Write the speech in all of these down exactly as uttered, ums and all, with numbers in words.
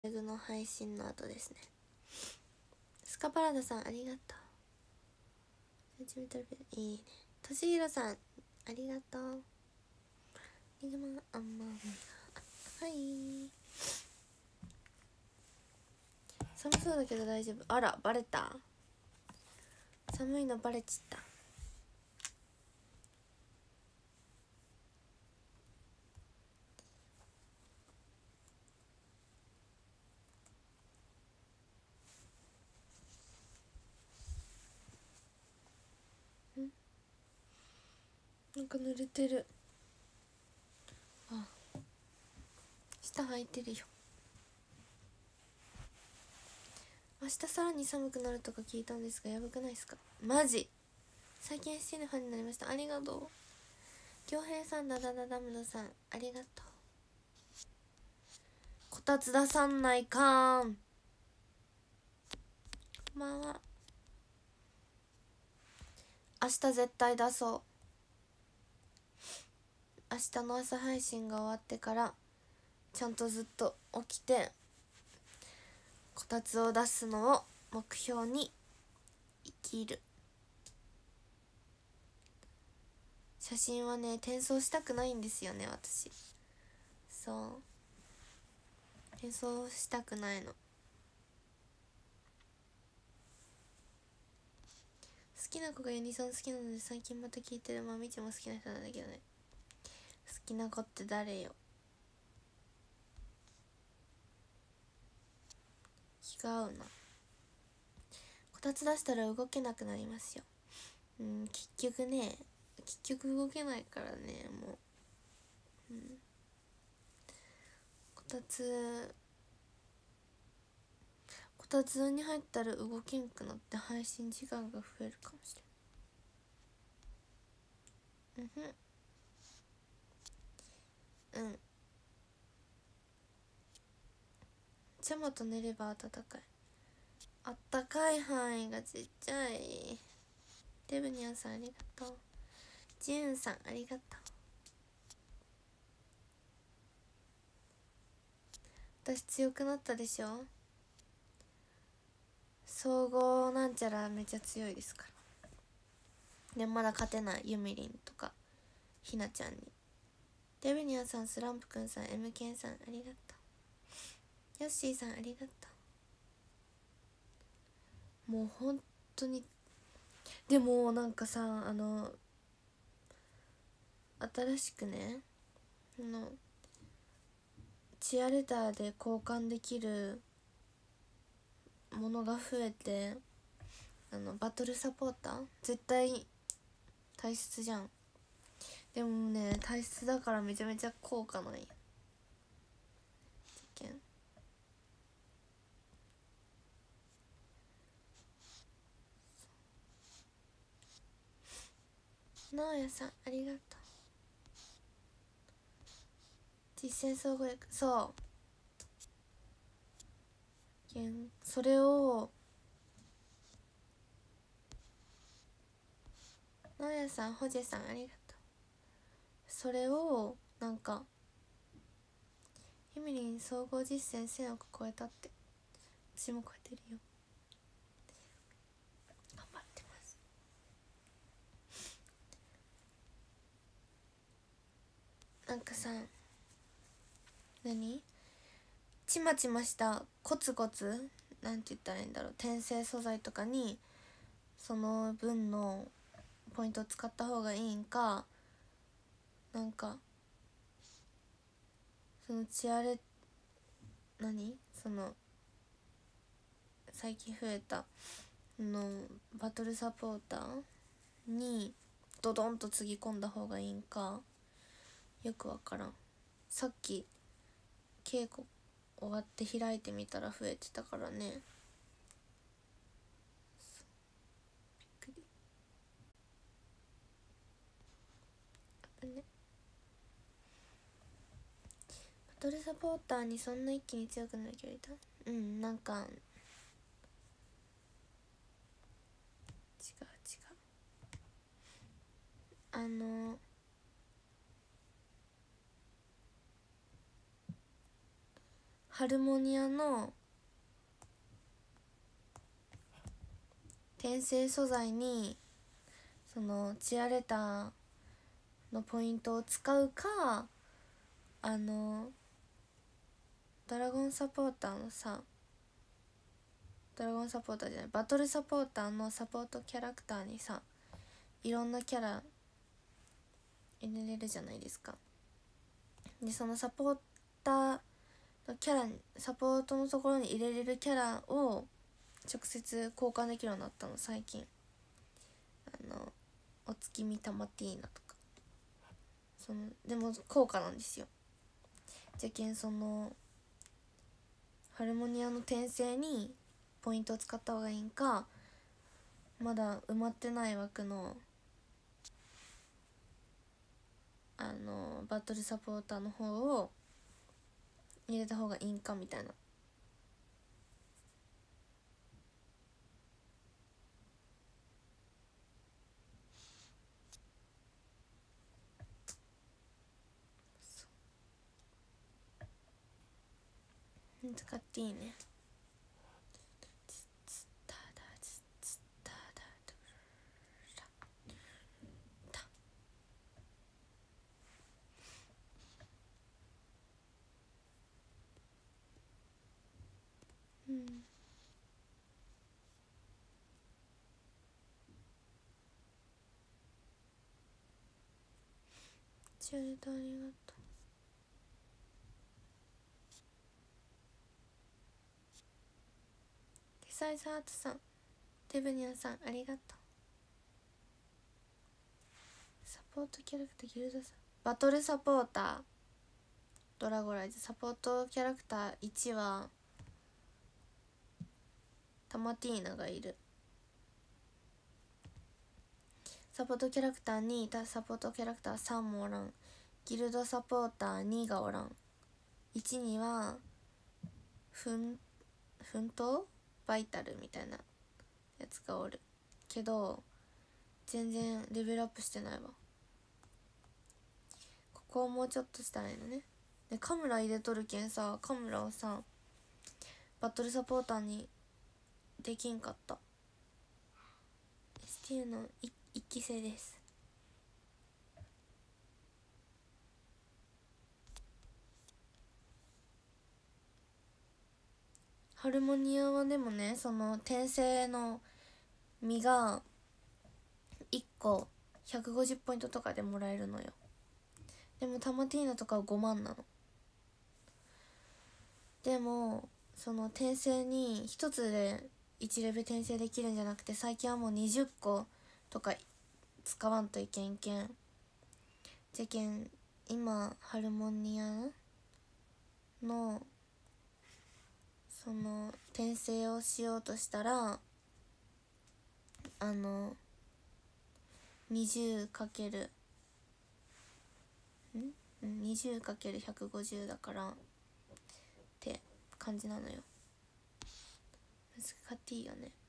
グの配信の後ですね。スカパラダさんありがとう。いいね。としひろさんありがとう。リグマあんまはい寒そうだけど大丈夫。あらバレた。寒いのバレちった。んなんか濡れてる。あ下履いてるよ。明日さらに寒くなるとか聞いたんですが、やばくないですか？マジ最近 エスティー のファンになりました。ありがとう。恭平さん、ダダダダムドさんありがとう。こたつ出さんないかーん。こんばんは。明日絶対出そう。明日の朝配信が終わってからちゃんとずっと起きてこたつを出すのを目標に生きる。写真はね転送したくないんですよね私。そう転送したくないの。好きな子がユニソン好きなので最近また聞いてる。まみちも好きな人なんだけどね。好きな子って誰よ。気が合うな。こたつ出したら動けなくなりますよ。うん結局ね結局動けないからねもう。うんこたつこたつに入ったら動けんくなって配信時間が増えるかもしれん。うんうんジャマと寝れば暖かい。あったかい範囲がちっちゃい。デブニャンさんありがとう。ジュンさんありがとう。私強くなったでしょ。総合なんちゃらめっちゃ強いですから。でもまだ勝てないユミリンとかひなちゃんに。デブニャンさん、スランプくんさん、エムケンさんありがとう。ヨッシーさんありがとう。もう本当にでもなんかさあの新しくねあのチアレターで交換できるものが増えて、あのバトルサポーター絶対大切じゃん。でもね大切だからめちゃめちゃ高価なんや。事件直哉さんありがとう。実践総合力そうそれを直哉さんホジェさんありがとう。それをなんかユミリン総合実践せんおく超えたって。私も超えてるよ。頑張ってます。なんかさ何ちまちましたコツコツなんて言ったらいいんだろう転生素材とかにその分のポイントを使った方がいいんか、なんかそのチアレ何その最近増えたのバトルサポーターにドドンとつぎ込んだ方がいいんかよくわからん。さっき稽古終わって開いてみたら増えてたからね。びっくりね。バトルサポーターにそんな一気に強くなるキャラいた？うんなんか違う違うあのハルモニアの転生素材にそのチアレターのポイントを使うか、あのドラゴンサポーターのさ、ドラゴンサポーターじゃない、バトルサポーターのサポートキャラクターにさ、いろんなキャラ入れれるじゃないですか。でそのサポーターのキャラ、サポートのところに入れれるキャラを直接交換できるようになったの最近。あのお月見タマティーナとか、そのでも高価なんですよ。じゃけんそのハルモニアの転生にポイントを使った方がいいんか、まだ埋まってない枠のあのバトルサポーターの方を入れた方がいいんかみたいな。使っていいね。うん。チャレタありがとう。デサイズアートさん、デブニャンさんありがとう。サポートキャラクターギルドさん、バトルサポータードラゴライズサポートキャラクターいちはタマティーナがいる。サポートキャラクターにサポートキャラクターさんもおらん。ギルドサポーターにがおらん。いちにはふん奮闘バイタルみたいなやつがおるけど、全然レベルアップしてないわ。ここをもうちょっとしたらいいのね。でカムラ入れとるけんさ、カムラをさバトルサポーターにできんかった。 エスティーユー の一期生です。ハルモニアはでもね、その転生の実がいっこひゃくごじゅうポイントとかでもらえるのよ。でもタマティーナとかはごまんなの。でもその転生にひとつでいちレベル転生できるんじゃなくて、最近はもうにじゅっことか使わんといけんけん。じゃけん今ハルモニアのその転生をしようとしたら、あの にじゅうかける ん にじゅうかけるひゃくごじゅう だからって感じなのよ。難しいよね。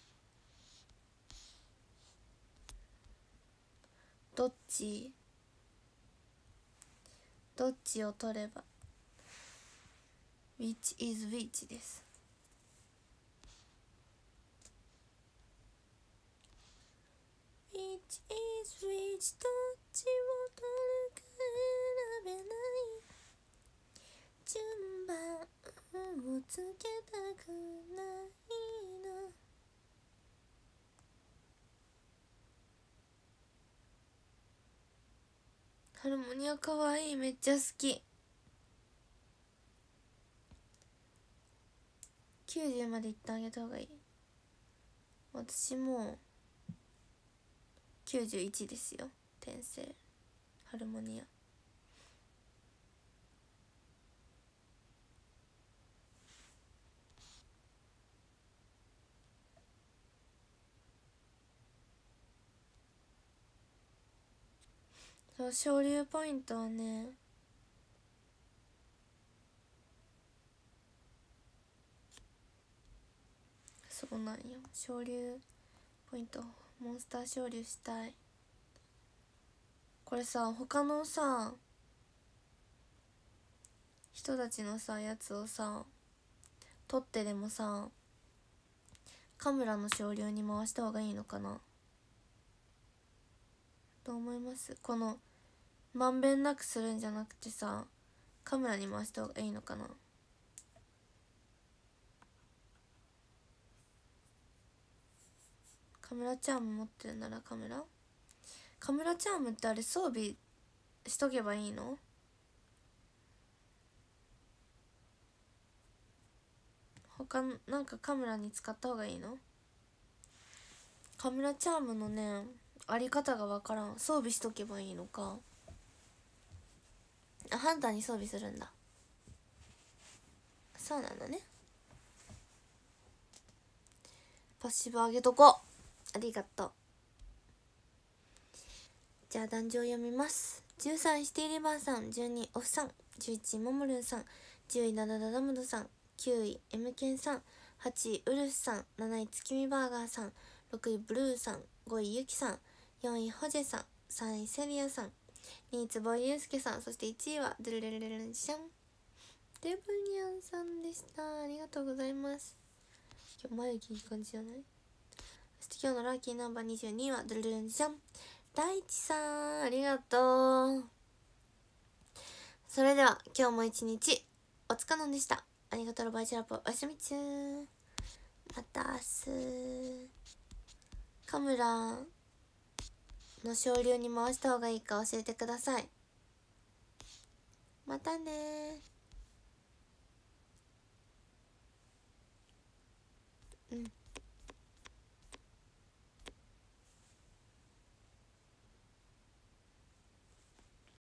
どっちどっちを取れば which is which です。which is which どっちを取るか選べない、順番をつけたくないな。ハルモニアかわいい、めっちゃ好き。きゅうじゅうまでいってあげた方がいい。私もきゅうじゅういちですよ。転生ハルモニア。そう、昇竜ポイントはね、そうなんよ。昇竜ポイント、モンスター昇竜したい。これさ、他のさ人たちのさやつをさ撮ってでもさカメラの少量に回した方がいいのかな。どう思います？このまんべんなくするんじゃなくてさカメラに回した方がいいのかな。カメラチャーム持ってるならカメラカメラチャームってあれ装備しとけばいいの？他なんかカメラに使った方がいいの？カメラチャームのねあり方がわからん。装備しとけばいいのか。あ、ハンターに装備するんだ。そうなんだね。パッシブ上げとこう。ありがとう。じゃあ壇上読みます。じゅうさんシティリバーさん、じゅうにオフさん、じゅういちモモルンさん、じゅういダダダダムドさん、きゅういエムケンさん、はちいウルフさん、なない月見バーガーさん、ろくいブルーさん、ごいゆきさん、よんいホジェさん、さんいセリアさん、にい坪井祐介さん、そしていちいはドゥルルルルルンシャンデブニャンさんでした。ありがとうございます。今日眉毛いい感じじゃない？そして今日のラッキーナンバーにじゅうにはドゥルルルンシャン大地さん、ありがとう。それでは今日も一日お疲れ様でした。ありがとう。バイチャラポおやすみちゅー。また明日。カメラの少量に回した方がいいか教えてください。またねー。うん。